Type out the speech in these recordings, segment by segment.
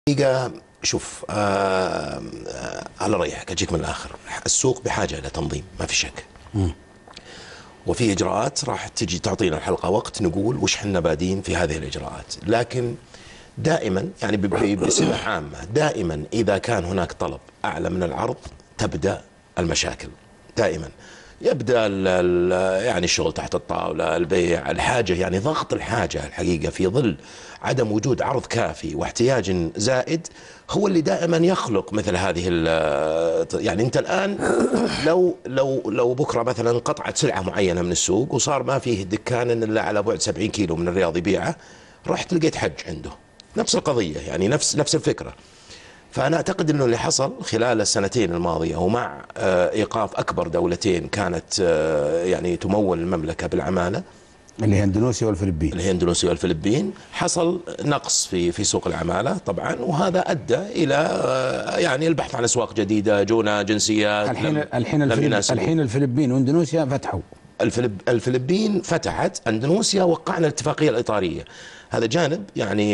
حقيقة شوف على رأيك أجيك من الآخر. السوق بحاجة إلى تنظيم ما في شك. وفي إجراءات راح تجي تعطينا الحلقة وقت نقول وش حنا بادين في هذه الإجراءات، لكن دائما يعني بصفة عامة دائما إذا كان هناك طلب أعلى من العرض تبدأ المشاكل. دائما يبدأ يعني الشغل تحت الطاولة، البيع، الحاجة، يعني ضغط الحاجة الحقيقة في ظل عدم وجود عرض كافي واحتياج زائد هو اللي دائما يخلق مثل هذه يعني انت الآن لو بكرة مثلا قطعت سلعة معينة من السوق وصار ما فيه دكان إلا على بعد 70 كيلو من الرياض يبيعه، رحت لقيت حج عنده نفس القضية، يعني نفس الفكرة. فأنا أعتقد أنه اللي حصل خلال السنتين الماضية ومع إيقاف أكبر دولتين كانت يعني تمول المملكة بالعمالة اللي هي اندونيسيا والفلبين، حصل نقص في سوق العمالة طبعا، وهذا أدى إلى يعني البحث عن أسواق جديدة، جونا جنسيات. الحين الفلبين واندونيسيا فتحوا. الفلبين فتحت، اندونيسيا وقعنا الاتفاقية الإطارية. هذا جانب يعني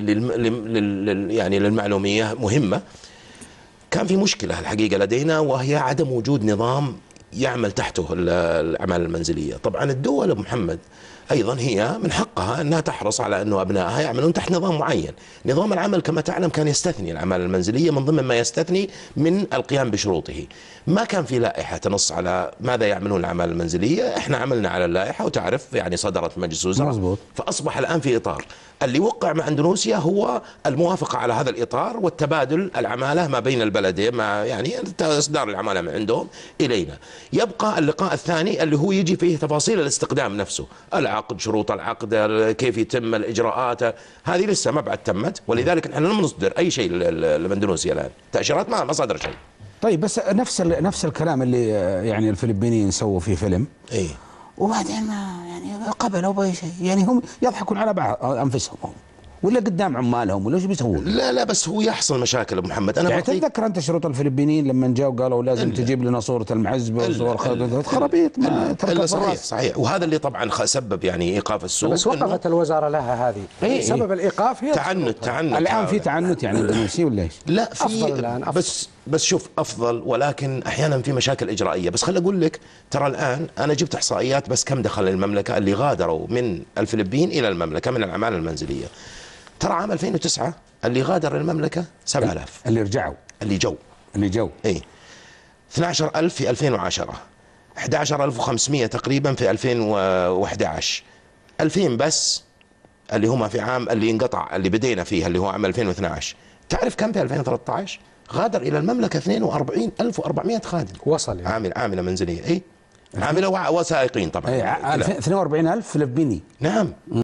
يعني للمعلومية مهمة. كان في مشكلة الحقيقة لدينا وهي عدم وجود نظام يعمل تحته الأعمال المنزلية. طبعا الدول أبو محمد أيضا هي من حقها أنها تحرص على أنه أبنائها يعملون تحت نظام معين. نظام العمل كما تعلم كان يستثني الأعمال المنزلية من ضمن ما يستثني من القيام بشروطه. ما كان في لائحة تنص على ماذا يعملون الأعمال المنزلية. احنا عملنا على اللائحة وتعرف يعني صدرت مجلس الوزراء، فأصبح الآن في إطار. اللي وقع مع اندونيسيا هو الموافقة على هذا الإطار والتبادل العمالة ما بين البلدين، ما يعني إصدار العمالة من عندهم إلينا. يبقى اللقاء الثاني اللي هو يجي فيه تفاصيل الاستقدام نفسه، العقد، شروط العقد، كيف يتم الإجراءات، هذه لسه ما بعد تمت. ولذلك نحن لم نصدر أي شيء لاندونيسيا الآن، تأشيرات ما صدر شيء. طيب بس نفس الكلام اللي يعني الفلبينيين سووا فيه فيلم إيه، وبعدين ما يعني قبلوا بأي شيء، يعني هم يضحكون على بعض أنفسهم ولا قدام عمالهم ولا ايش بيسوون؟ لا بس هو يحصل مشاكل ابو محمد. انا يعني تتذكر انت شروط الفلبينيين لما جاوا قالوا لازم تجيب لنا صورة المعزبة وصور خرابيط ما تركب صحيح. وهذا اللي طبعا سبب يعني ايقاف السوق. بس وقفت الوزارة لها هذه. سبب الايقاف هي تعنت. الان في تعنت يعني اندونيسي ولا ايش؟ لا في أفضل الآن أفضل. بس شوف افضل، ولكن احيانا في مشاكل اجرائيه. بس خليني اقول لك ترى الان انا جبت احصائيات بس كم دخل المملكه اللي غادروا من الفلبين الى المملكه من الاعمال المنزليه. ترى عام 2009 اللي غادر المملكة 7000، اللي جو اي 12000 في 2010، 11500 تقريبا في 2011، 2000 بس اللي هم في عام اللي انقطع اللي بدينا فيه اللي هو عام 2012. تعرف كم في 2013 غادر الى المملكة؟ 42400 خادم وصل يعني. عاملة منزلية، اي عاملة وسائقين طبعا. 42000 فلبيني. نعم.